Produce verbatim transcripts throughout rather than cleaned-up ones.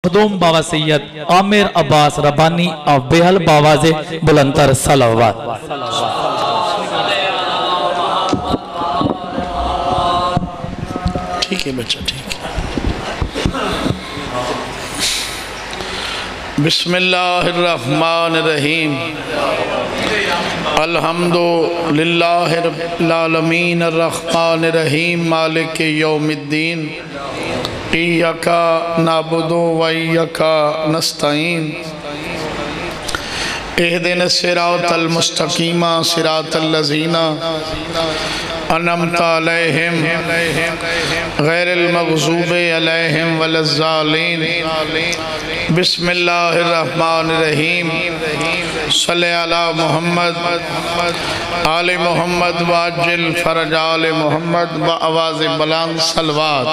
मखदूम बाबा सैयद आमिर अब्बास रब्बानी और बेहल बावाजे बुलंदर सलावत। ठीक है बच्चा, ठीक है। बिस्मिल्लाहिर्रहमानिर्रहीम। अल्हम्दुलिल्लाहि रब्बिल आलमीन अर्रहमानिर्रहीम मालिक यौमिद्दीन इय्याका नअबुदु व इय्याका नस्तईन इहदिनस सिरातल मुस्तकीम सिरातल लज़ीना अनअमता अलैहिम गैरिल मग़ज़ूबि अलैहिम वलज़्ज़ालीन। बिस्मिल्लाहिर्रहमानिर्रहीम। सल्ले अला मुहम्मद आले मुहम्मद वाजिल फरज आले मुहम्मद व आवाज़ बुलंद सलवात।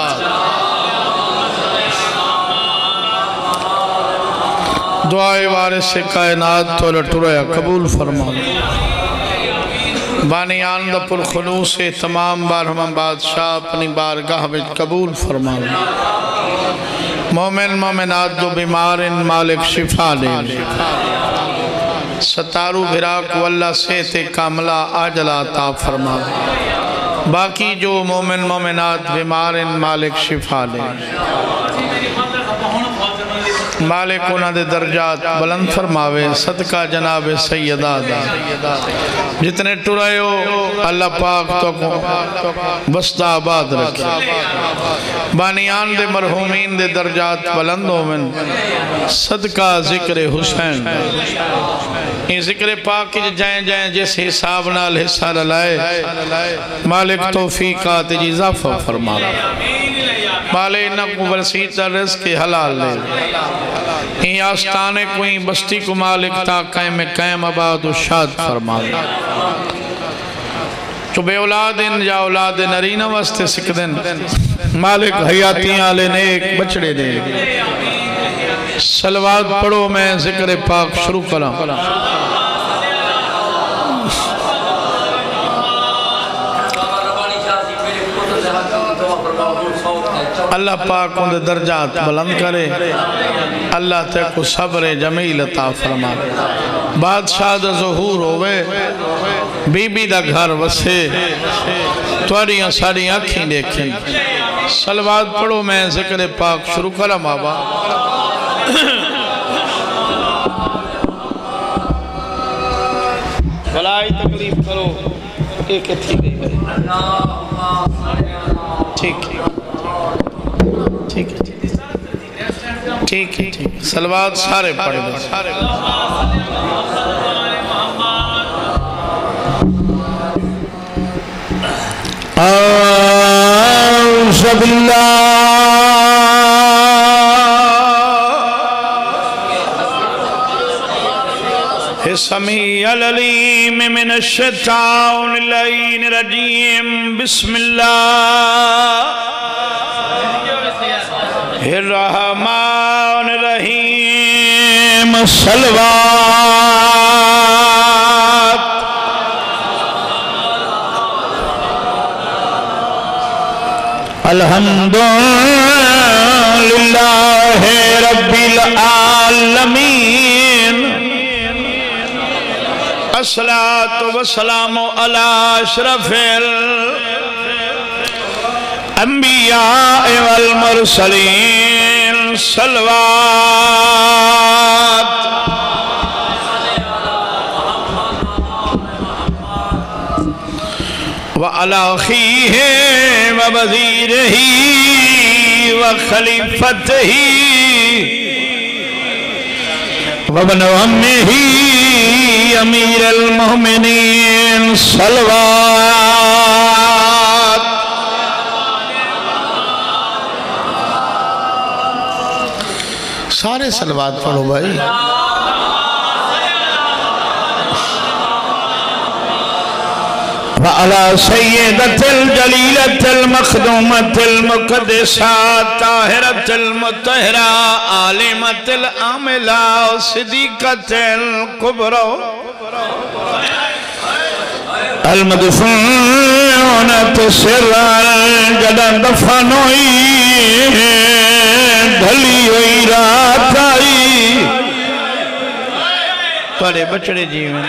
दुआए वारिस कायनात तोल टुरया कबूल फरमा। बानियान दा पुरखुलूस से तमाम बारहमा बादशाह अपनी बारगाह में कबूल फरमा। मोमिन मोमिनात दो बीमारिन मालिक शिफा दे। सतारू भिरा को अल्लाह से ते कामला आजला अता फरमा। बाकी जो मोमिन मोमिनात बीमारिन मालिक शिफा दे। मालिक उन्होंने दर्जात बुलंद फरमावे सदका जनाब सैयदा दा। जितने टुरायो अल्लाह पाक तो बस्ता आबाद रखे। बानियान दे मरहूमीन दे दर्जात बुलंद होवन सदका जिक्र हुसैन। ये जिक्र पाक जाए जाए जिस हिसाब नाल हिस्सा लाए मालिक तौफीकात इजाफा फरमा। माले न वसी रिज़्क़ हलाल ले। इन आस्ताने कोई बस्ती को मालिक ता कायम कायम आबाद शाद फरमा। तो बे औलादिन या औलाद नरीना वास्ते सिकदन मालिक हयाती आले ने एक बछड़े दे। सलवात पढ़ो मैं जिक्र पाक शुरू करा। अल्लाह पाक उनके दर्जात बुलंद करे। अल्लाह ते को सब्र जमील अता फरमा। बादशाह दा ज़हूर होवे बीबी दा घर वसे तुहाड़ियां साड़ियां अखीं देखें। सलवात पढ़ो मैं जिक्र पाक शुरू करा बाबा। भलाई तकलीफ करो एक थी गई। ठीक है ठीक है ठीक है ठीक। सलवात सारे पढ़ दो सारे। औज़ु बिल्लाहि समीअल अलीम मिनश शैतानिर रजीम। बिस्मिल्लाह रहमान रहीम। सलवात अल्हम्दुलिल्लाहि रब्बिल आलमीन। अस्सलातु वस्सलामु अला अशरफिल अंबिया वल मुरसलीन। सलवात व अला अखीहि व वज़ीरिही व खलीफतिही व इब्न अम्मिही अमीरुल मोमिनीन। सलवात सारे सलवात पढ़ो भाई। वअला सय्यदतिल जलीलतिल मखदूमतिल मुक़द्दसात ताहिरतिल मुतहरा आलिमतिल आमिला सिद्दीक़तिल कुबरा अल मदफूनत सिर्रन जदा दफन हुई ढली हुई रात सारे बछड़े जीवन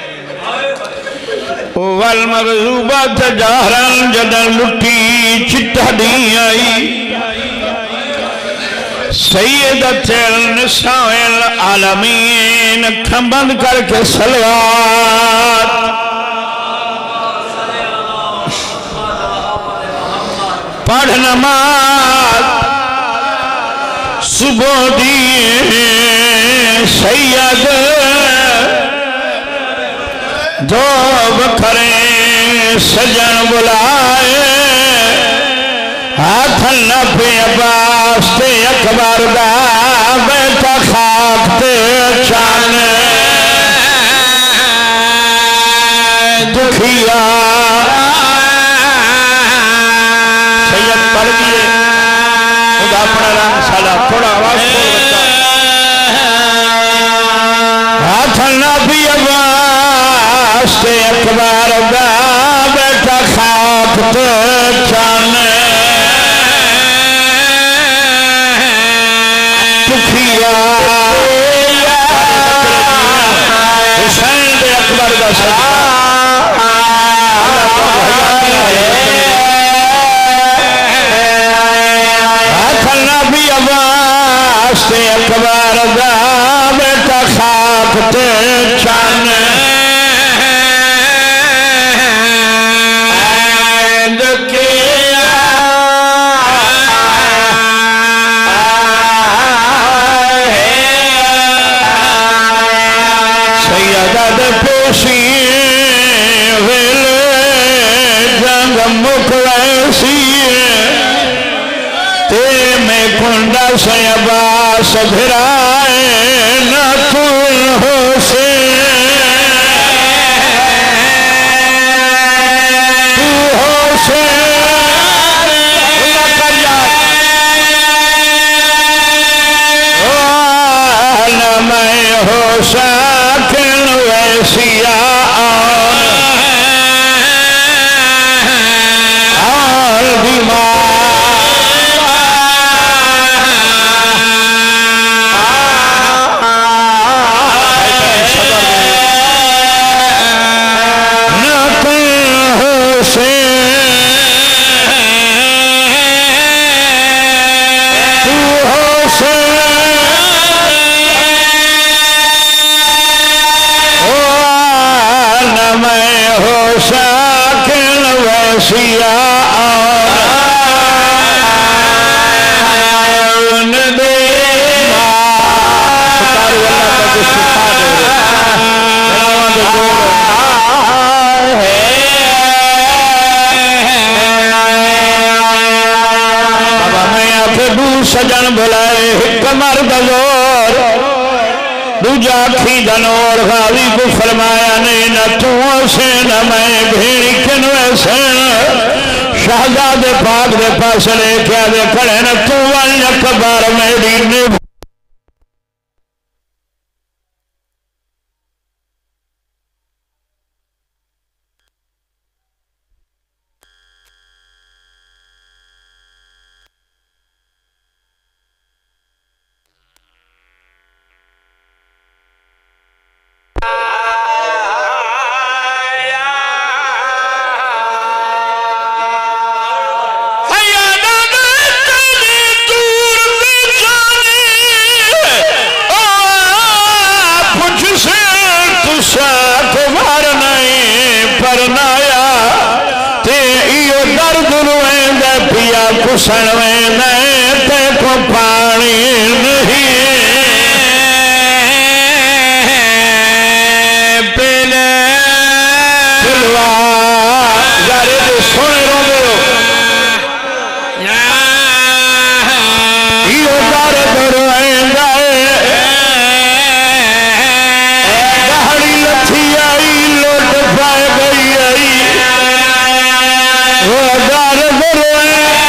ओ वल मगजूबा तजारन जदन लुटी चिट्टा दी आई सैयदतुल निसाइल आलमीन अखां बंद करके सलवात पढ़ नमाज सुबह दी सैयद दो बखरे सजन बुलाए हाथ न पे अब्बास ते अकबर दा बेटा खाक ते चान दुखिया सैयद पढ़ दिए खुदा अपना रंग साला थोड़ा आवाज बोल बच्चा हाथ न पे अब्बास ते अकबर दा बेटा खाक ते चान हुसैन दे अकबर दा नबी अब्बास ते अकबर दा बेटा खाक ते चान से अब्बास भिराए न तू हो से तू हो से न मैं हो साकिन वैसिया और बीमार सजन बुलाए कमर दजोर दूजा खी जनोर गावी को फरमाया ने न तू से न मैं भेड़ी किन वैसे शहजादे पाक दे पास लेके आवे खड़े न तू वाली अकबर मेरी ने सड़वे में ते को पानी नहीं पहले दिलवा यारे जो सोने रोंदे हो यो दर दरवेंदा दहाड़ी लथी आई लोट पाए गई आई वो दर दरवेंदा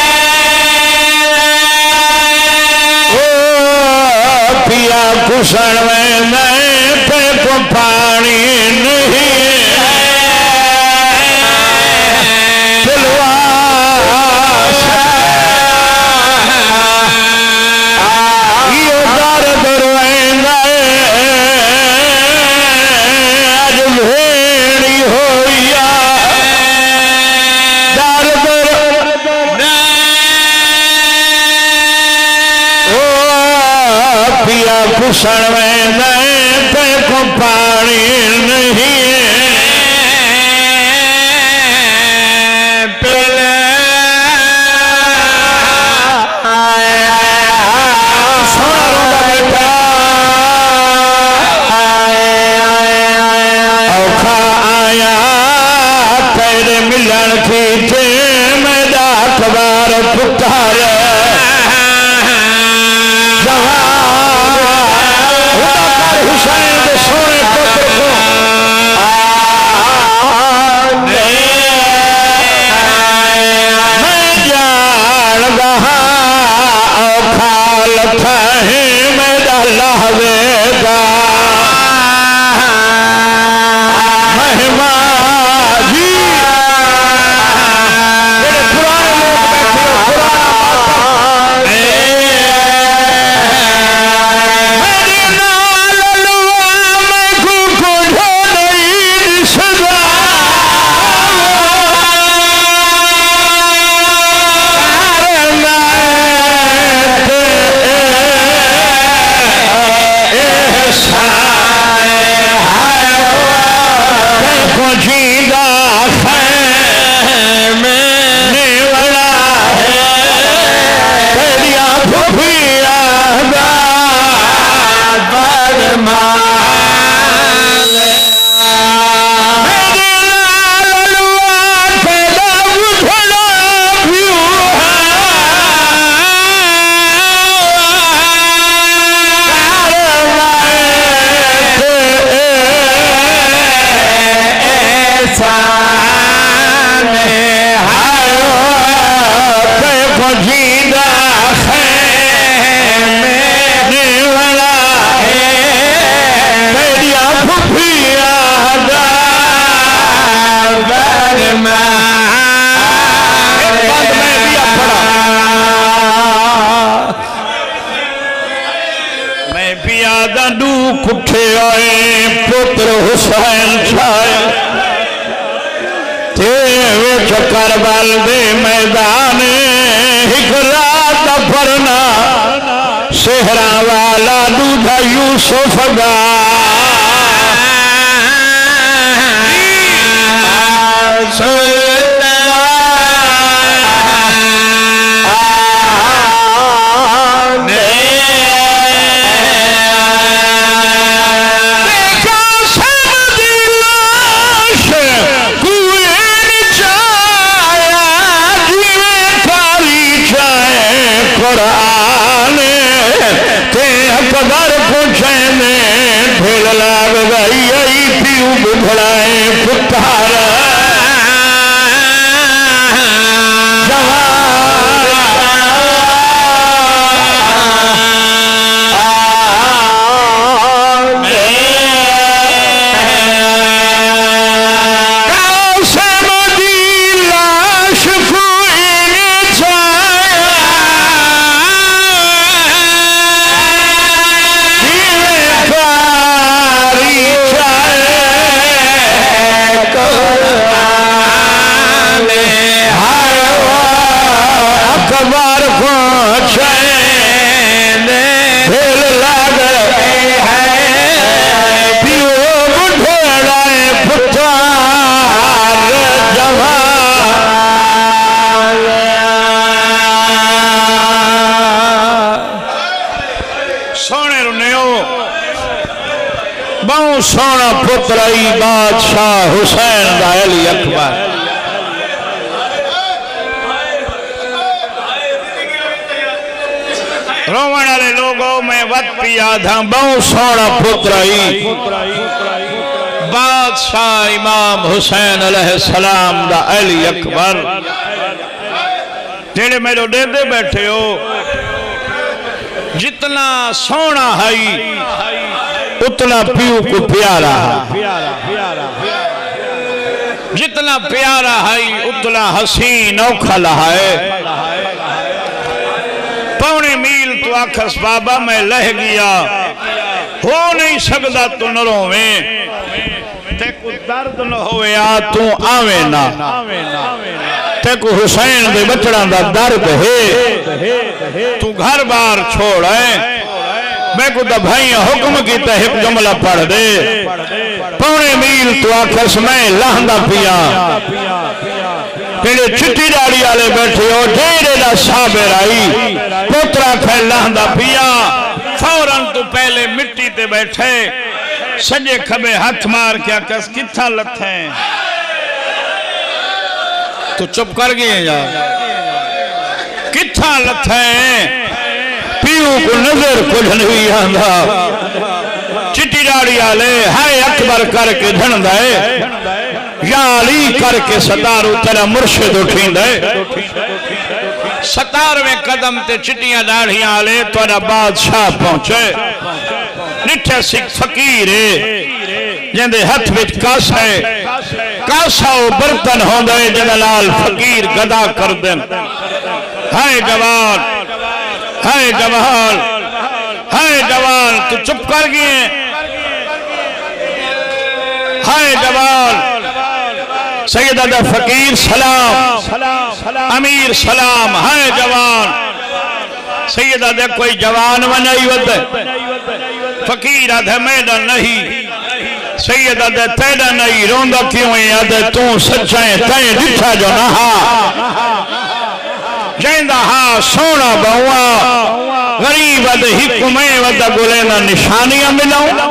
कुशन में मैं पे को पानी नहीं दिलवा ये दर दरवेंदा पिया कुसण में ते को पानी नहीं कुठे आए पुत्र हुसैन छाए ते विच करबल दे मैदान एक रात फरना सेहरा वाला दूधा यूसुफ गा सोना पुत्र बादशाह हुसैन दा अली अकबर रोवण वाले लोगों में वत पिया था बहु सोना पुत्र बादशाह इमाम हुसैन अलैहिस्सलाम दा अली अकबर जेड़े मेरे डेदे बैठे हो जितना सोना है उतना पीऊ को प्यारा है, जितना प्यारा है उतना हसीन औखला है। पौने मील तो आखस बाबा मैं लह गया हो नहीं सकता तू न रोवे ते को दर्द न होवे आ तू आवे ना ते को हुसैन दे बचड़ा दा दर्द है तू घर बार छोड़ है मैं को तो भाई हुक्म किया एक जुमला पढ़ दे पौने मील तो आखस मैं लाहंदा पिया तेरे चिट्टी दाड़ी वाले बैठे हो ढेरे दा साबिर आई पोतरा खे लाहंदा पिया फौरन तू पहले मिट्टी ते बैठे सजे खबे हाथ मार के आकस किथा लथे तू चुप कर गए यार किथा लथे पीऊ को नजर कुछ नहीं आंदा चिट्टी दाड़ी वाले हाय अकबर करके धनदा है या अली करके सतारू तेरा मुर्शिद उठींदा है सतारवें कदम ते चिट्टियां दाढ़ियां वाले तेरा बादशाह पहुंचे निठे सिख फकीर जिंदे हाथ विच कासा है कासा वो बर्तन होंदा है जिंदा नाल फकीर गदा कर देन हाय जवान हाय जवान हाय जवान तू चुप कर गए हाय जवान सैयदा दा फकीर सलाम अमीर सलाम हाय जवान सैयदा दे कोई जवान वनाई वद फकीर आधे मैडा नहीं सैयदा दे तेरा नहीं रोंदा क्यों है आधे तू सच्चा है तय दिखा जो ना हा जेंदा हा सोना बहुआ गरीब वद हिकुमे वद गुले ना निशानियां मिलाऊं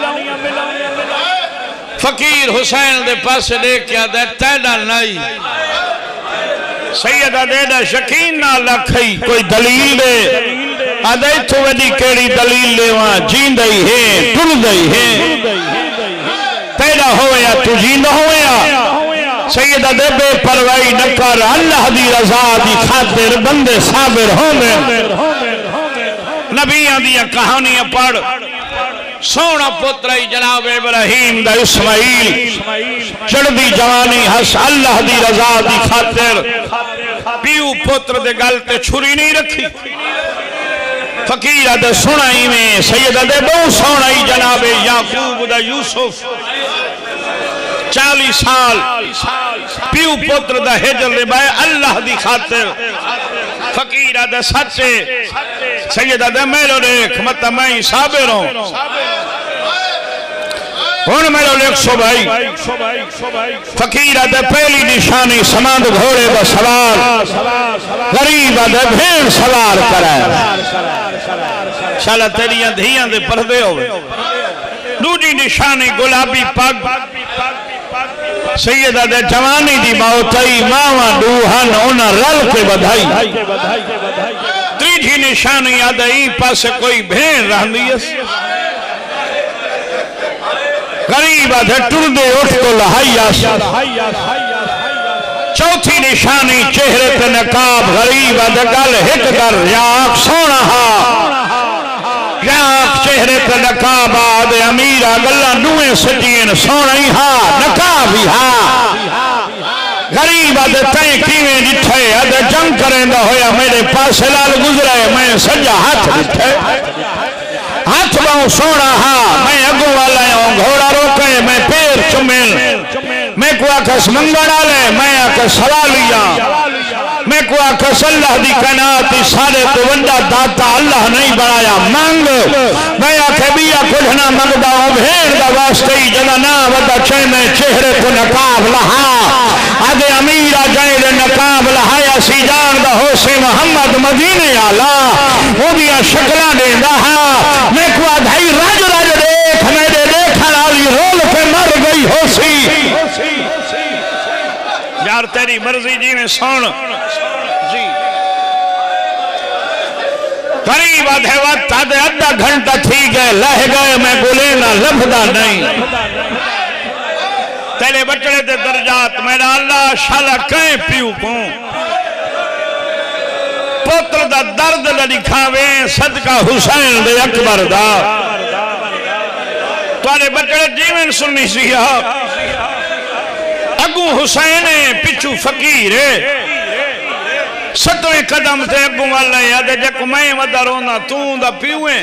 फकीर हुसैन दे पास देख के आदे तेरा नहीं सैयदा दे दा शकीन ना लखई कोई दलील दे आदे तो वडी केड़ी दलील लेवा जींदई है टुरदई है तेरा होया तू जींदा होया सैयदा दे बेपरवाही न कर अल्लाह दी रजा दी खातिर बंदे साबिर होंदे नबियां दी कहानियां पढ़ सोना पुत्र जनाब इब्राहिम दा इस्माइल चढ़दी जवानी हस अल्लाह दी रजा दी खातिर पीऊ पुत्र दे गल ते छुरी नहीं रखी फकीर दे सुनाई में सैयदा दे बहु सोनाई जनाब याकूब दा यूसुफ चालीस साल पीऊ पुत्र दा हिजर निभाए अल्लाह दी खातिर फकीर दे सच्चे सैयदा दे मेरो देख मत मैं साबिर हूं हुन मेरो लेख सो भाई फकीर दे पहली निशानी समांद घोड़े दा सवार गरीब दे भेड़ सवार कराए शाला तेरियां धियां दे पर्दे होवे दूजी निशानी गुलाबी पग सैयदा दे जवानी दी मौतई मावा दूहन उन्हां रल के बधाई तीजी निशानी आदई पास कोई भेड़ रहंदी गरीब आधे टुरदे उठ तो लहाइया चौथी निशानी चेहरे पे नकाब गरीब आधे गल हिक कर याक सोना हा याक चेहरे पे नकाब आदे अमीरा गल्ला नुए सजीन सोना ही हा नकाब ही हा गरीब आदे तय किवें दिठे आदे जंग करेंदा होया मेरे पास लाल गुजरे मैं सजा हाथ दिठे हाथ बाऊ सोना हा मैं अगू वाला घोड़ा रोके मैं पैर चुमेल मैं को आखस मंगल डाले मैं आखस सवालिया मैं को आखस अल्लाह दी कायनात सारे तो वंडा दाता अल्लाह नहीं बनाया मांग मैं आखे बिया कुछ ना मंगदा हूं भेड़ दा वास्ते ही जदा ना वदा छे मैं चेहरे तो नकाब लहा आगे अमीरा जाए दे नकाब लहाया सी जान दा होसे मोहम्मद मदीने आला ओदियां शक्लां देंदा हा मैं को आधाई राज राज देख मेरे देखण वाली रोल पे मर गई होसी यार तेरी मर्जी जी में सुन जी करीब आधे वक्त आधे अद्धा घंटा थी गए लह गए मैं बोले ना लभदा नहीं तेरे बचड़े दे दर्जात मेरा अल्लाह शाला कहीं पीऊ को पुत्र दा दर्द न दिखावे सदका हुसैन दे अकबर दा तुहाडे बचड़े जीवन सुननी सी अगू हुसैन पिछू फकीर सतवें कदम से अगू वाले आदे जक मैं वदा रोना तू दा पीवे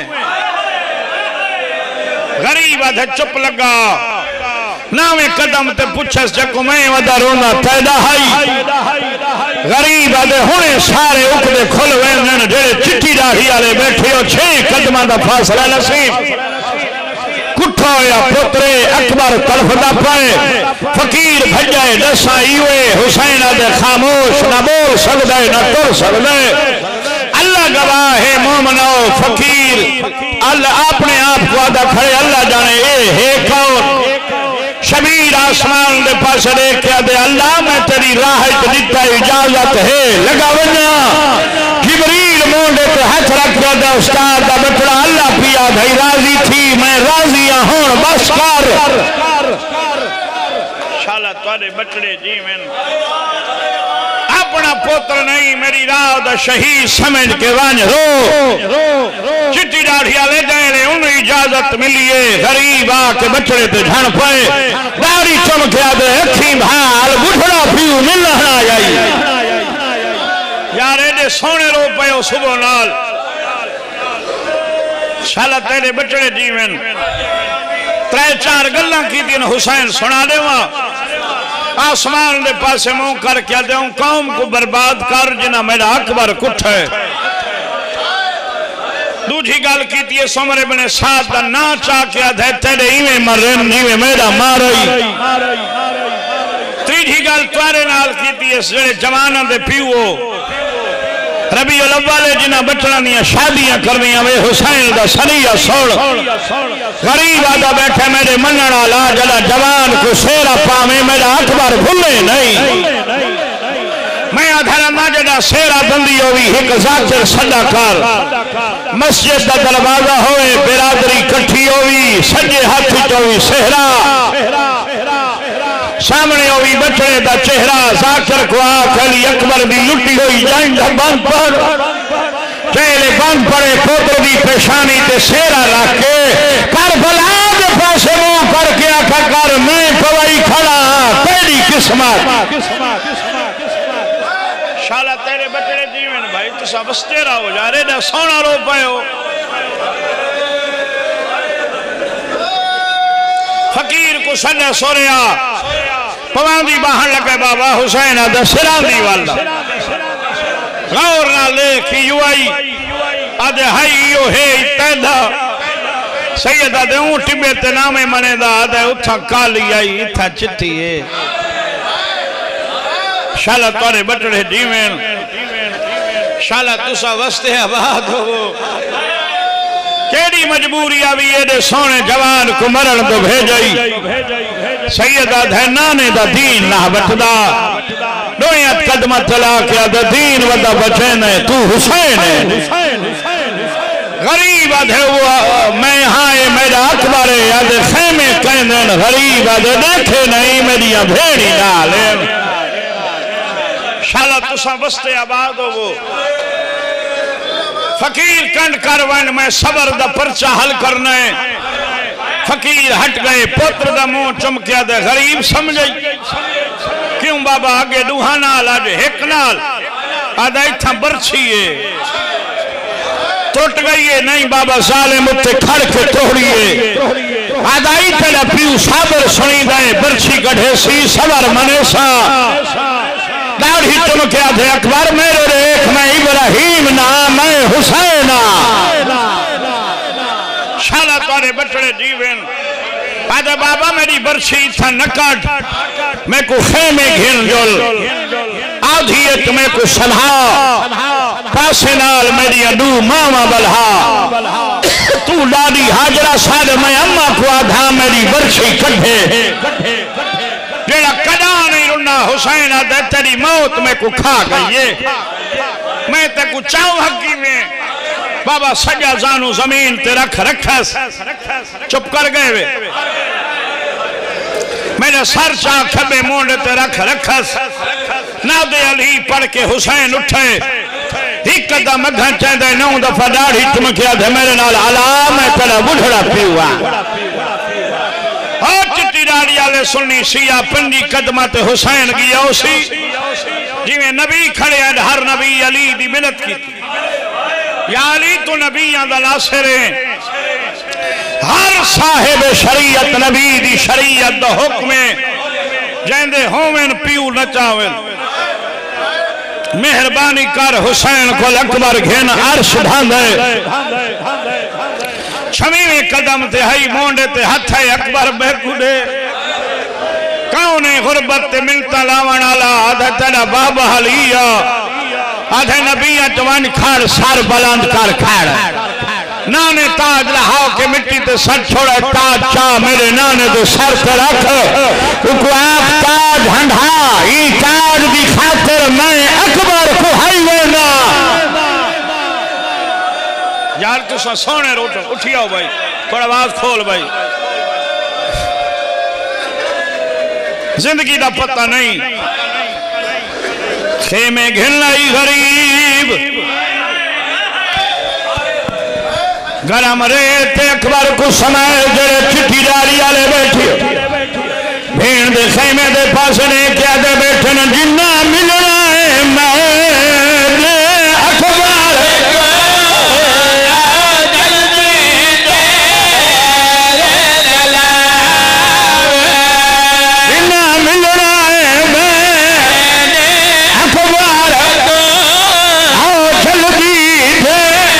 गरीब आधे चुप लगा नावे कदम ते पूछस जक मैं वदा रोना तैदा हाई गरीब आदे हुणे सारे उकदे खुल वेंदन जेड़े चिट्टी दाढ़ी वाले बैठे हो छे कदमां दा फासला नसीब कुठो या पुत्रे अकबर तड़फदा पाए फकीर भजाए दसा इवे हुसैन आदे खामोश न बोल सकदा न तुर सकदा अल्लाह गवाह है मोमनो फकीर अल्लाह अपने आप को आदा खड़े अल्लाह जाने ए है कौन शबीर आसमान दे पास देख के दे अल्लाह मैं तेरी राह दिता इजाजत है लगा वना जिब्रील मोंडे पे हाथ रख दे उस्ताद दा बटड़ा अल्लाह पिया भाई राजी थी मैं राजी हूं बस कर शाला तोड़े बटड़े जीवन अपना पुत्र नहीं मेरी राह दा शहीद समझ के वन रो चिट्टी दाढ़ी वाले जाने उन्हें इजाजत मिली है गरीब आके बचड़े पे झण पे दाढ़ी चमकिया दे अखी भाल बुढ़ड़ा पीऊ मिलना आई यार एडे सोने रो पे सुबह नाल शाला तेरे बचड़े जीवन त्रै चार गल्लां कीतियां हुसैन सुना देवा आसमान दे पासे मुंह कर क्या दे कौम को बर्बाद कर जिना मेरा अकबर कुठ है दूजी गल की सोमरे बने साथ दा ना चाह के दे तेरे इवे मरे नीवे मेरा मारई तीजी गल तुआरे नाल की जेड़े जवाना दे पीओ रबी अव्वल जिन्हां बच्चों दी शादियां करनियां वे हुसैन दा सरिया सोल गरीब आदा बैठे मेरे मनण वाला जड़ा जवान को सेरा पावे मेरा अकबर भूले नहीं मैं आधारा जड़ा सेरा बंदी होवी एक जाकिर सदा कर मस्जिद का दरवाजा होए बिरादरी कट्ठी होवी सजे हाथ चोवी सेहरा सामने होवी बचड़े दा चेहरा जाकिर को आख अली अकबर दी लुटी हुई जाइन बंद पर चेले बंद पड़े पोत्र दी पेशानी ते सेरा रख के करबला दे पासे मुंह करके आखा कर मैं पवाई खड़ा तेरी किस्मत शाला तेरे बचड़े जीवन भाई तुसा बस्तेरा हो जा रे सोना रो पायो फकीर को सने सोरिया पवांदी बाहर लगे बाबा हुसैन आदा सिरांदी वाला गौर ना लेख युवाई आदे हाई यो है तैदा सैयद आदे ऊंट में ते नामे मने दा आदे उठा काली आई इथा चिट्ठी है शाला तोरे बटड़े जीवन शाला तुसा वस्ते आबाद हो केड़ी मजबूरी आवी एडे सोने जवान को मरण तो भेजई सैयदा धैनाने दा दीन ना बटदा दोया कदम चला के दा दीन वदा बचे ने तू हुसैन है गरीब आधे वो मैं हाय मेरा अकबर है आधे खेमे कहंदन गरीब आधे देखे नहीं मेरिया भेड़ी नाल शाला तुसा बस्ते आबाद हो फकीर कंड करवन मैं सबर दा पर्चा हल करना है फकीर हट गए पुत्र दा मुंह चमकिया दे गरीब समझे क्यों बाबा आगे दूहा नाल आज एक नाल आदा इथा बरछी है टूट गई है नहीं बाबा जालिम उत्ते खड़ के तोड़िए आदा इथे पीऊ साबर सुनी दे बरछी कढ़े सी सबर मनेसा दाढ़ी चमकिया थे अकबर मेरे रेख मैं इब्राहिम ना मैं हुसैना शाला तोरे बटड़े जीवन आदा बाबा मेरी बरछी था नकट मैं को खेमे घिन जोल आधी तुम्हें को सलहा पासे नाल मेरी अडू मामा बलहा तू लाडी हाजरा साद मैं अम्मा को आधा मेरी बरछी कढ़े जेड़ा कदा नहीं रुना हुसैन आदे तेरी मौत में को खा गई है मैं ते को चाव हकी में बाबा सजा जानू जमीन ते रख रखस चुप कर गए वे मेरे सर चा खबे मोंडे ते रख रखस नादे अली पढ़ के हुसैन उठे एक कदम अगा चंदे नौ दफा दाढ़ी चमकिया थे मेरे नाल अला मैं तेरा बुढ़ड़ा पीवा चिट्टी दाढ़ी वाले सुननी सिया पंजी कदमा ते हुसैन गया उसी जिवें नबी खड़े हर नबी अली दी मिन्नत की या अली तू नबियां दा नासिर है हर साहिब शरीयत नबी दी शरीयत दा हुक्म है जेंदे होवेन पीऊ न चावेन मेहरबानी कर हुसैन को अकबर घेन अर्श ढांदे छवीवें कदम ते हई मोंडे ते हथ है अकबर बेकुडे कौन गुरबत ते मिलता लावण आला आधा तेरा बाबा हलिया आधे नबिया जवान खाड़ सर बुलंद कर खाड़ नाने ताज लहाओ के मिट्टी ते सर छोड़ा ताज चा मेरे नाने दे सर पे रख उको आप ताज हंडा ई ताज दी खातिर मैं अकबर को हाई वेना यार तुसा सोने रोट उठियो भाई थोड़ा आवाज खोल भाई जिंदगी दा पता नहीं खेमे घिलाई गरीब गरम रेते अकबर को समय जड़े चिट्ठी डाली वाले बैठे भेड़ दे खेमे दे पास ने क्या दे बैठे न जिन्ना मिलना है मैं अकबर जिन्ना मिलना है मैं अकबर आओ जल्दी दे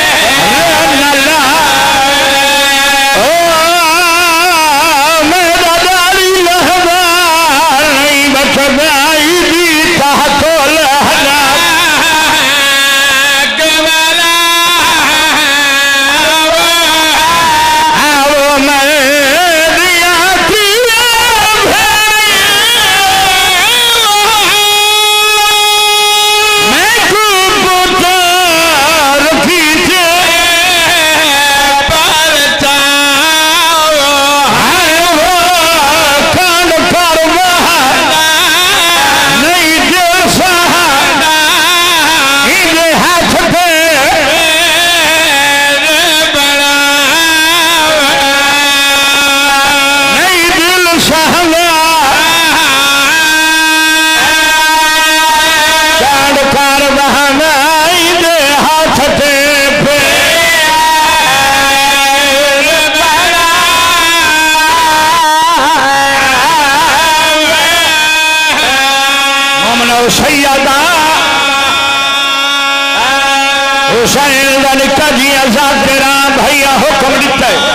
सैयदा हुसैन का निका जी आजाद तेरा भैया हुक्म दिता है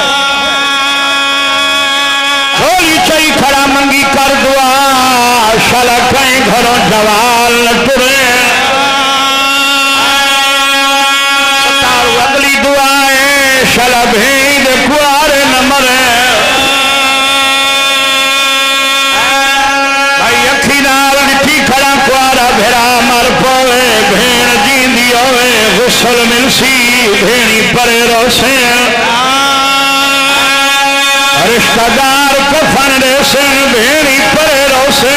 होली चई खड़ा मंगी कर दुआ शल कहीं घरों जवाल तुरे अगली दुआ है शल भेद कुआरे न मरे भाई अखी नाल लिखी खड़ा कुआरा भेड़ा मर पवे भेड़ जींदी होवे गुसल मिलसी भेड़ी परे रोसे रिश्तेदार कफन रेसे भेड़ी परे रोसे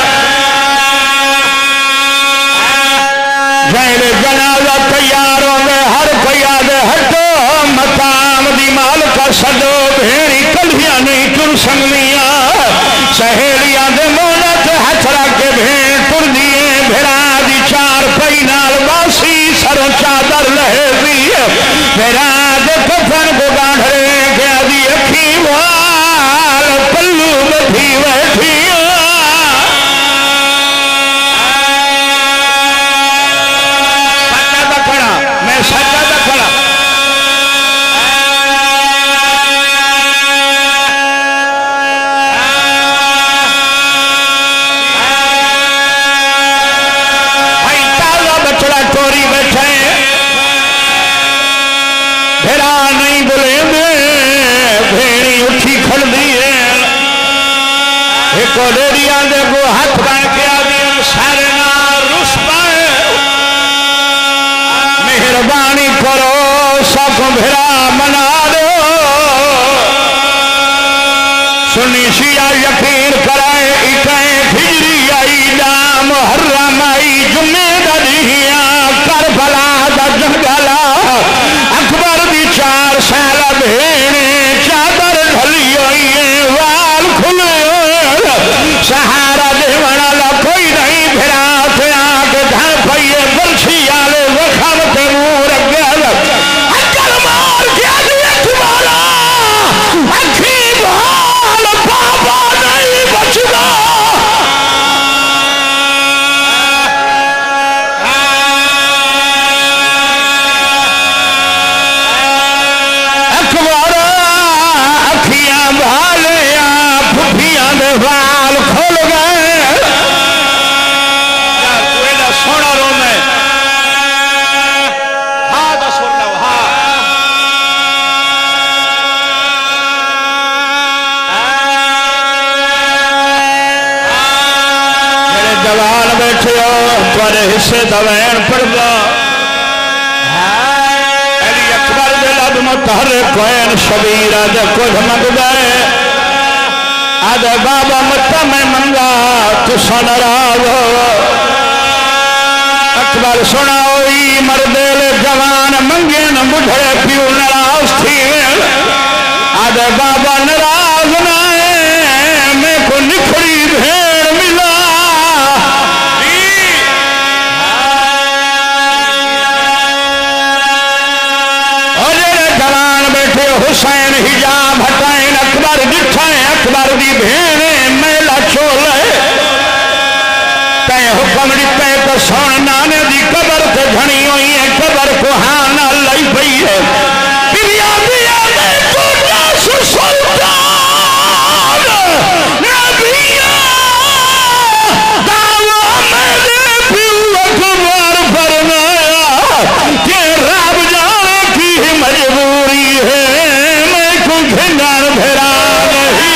जैले जनाजा तैयार होंगे हर पैया दे हटो मकाम दी माल का सदो भेड़ी कलिया नहीं तुर संगलिया सहेलिया दे मोना ते हथ रख के भेड़ तुर दिए भेड़ा दी चार पई नाल बासी सरों चादर लहे दी भेड़ा दे कफन को गांढरे के आदि अखी वाल पल्लू बधी बैठी सच्चा दा खड़ा मैं सच्चा दा खड़ा डेरिया दे को हाथ बन के आदि सारे ना रुस पाए मेहरबानी करो सब भेड़ा मना दो सुनी शिया यकीन कराए इकाए हिजरी आई दाम हर्रम आई जुम्मे दा दिहिया करबला दा जंगला अकबर दी चार साल भेड़े चादर ढली होई वाल खुले सहारा देवना ला कोई नहीं भेड़ा थे आके धन पइए बरछी आले वखम ते मूर गल अकल मार के दिए तुम्हारा अखी भाल बाबा नहीं सारे हिस्से दवैन पड़दा अली अकबर दे लब मुतहर्रिक कोइन शबीर दे कुछ मंगदा आदे बाबा मत मैं मंगा तुसा नाराज हो अकबर सुनाओ मरदे जवान मंगे न बुढ़े प्यू नाराज थी आदे बाबा नाराज ना है मैं को निखड़ी भेड़ मिला और जवान बैठे हुसैन हिजाब हटाए अकबर दिखाए अकबर दी भेड़ मेला चोल तय हुक्म दिते तो सुन नाने दी कबर ते घनी हुई है कबर को हाँ ना लाई पई है पिरिया पिया दे टूटा सुल्तान नबिया दावा मेरे पियो अकबर फरमाया कि रब जाने की मजबूरी है मैं को घिनान भेरा नहीं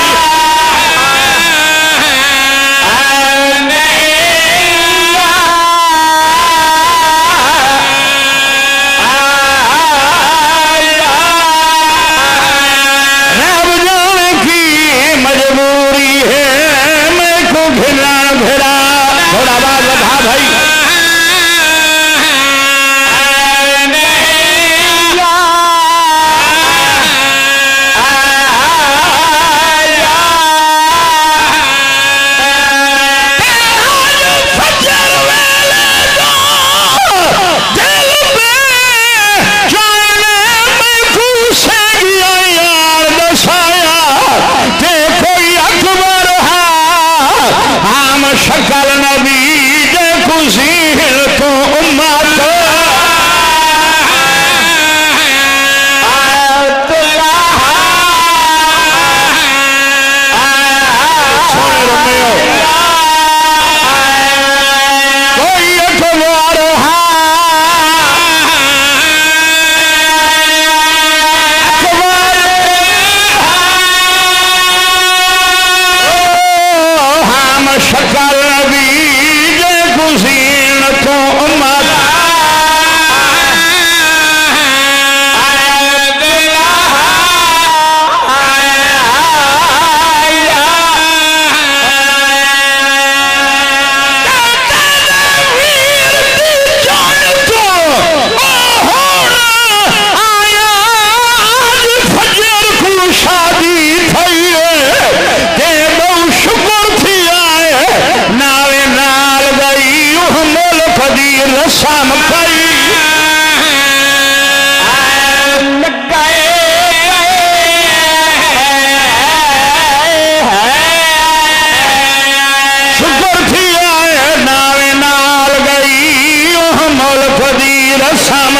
शकल नबी जे खुशी तो उम्मत कोई अखबार हम शकल नबी जे खुशीन तो उम्मत रसम करी शुक्र थी आए नावे नाल गई मुल्क दी रसम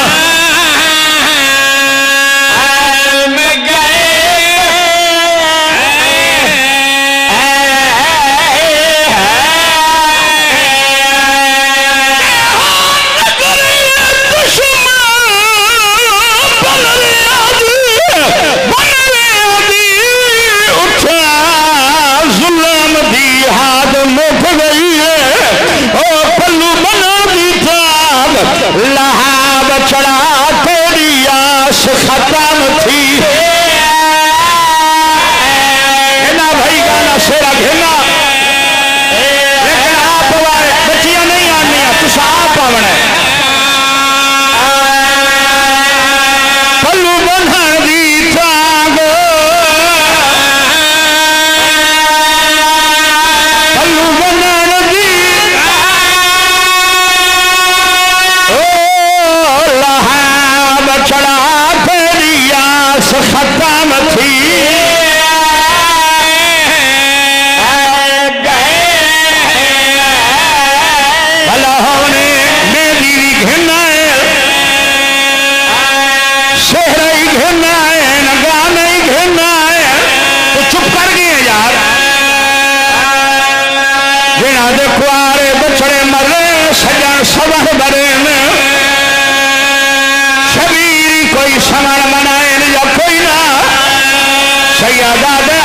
लहाब चढ़ा तेरी आस खत्म थी ना भाई गाना सेरा घेना लेकिन आप बच्चियां नहीं आनी तुस आप आवना पल्लू बंधन दी तांग पल्लू बंधन दी चढ़ा तेरी आस खत्म थी भला होने मेरी घिना सेहरा ही घिना है न गाना ही घिना है तो चुप कर गए यार जिन्हों दे कुआरे बछड़े मरे सजन सबर बरे में कोई समण मनाए या कोई ना सैयदा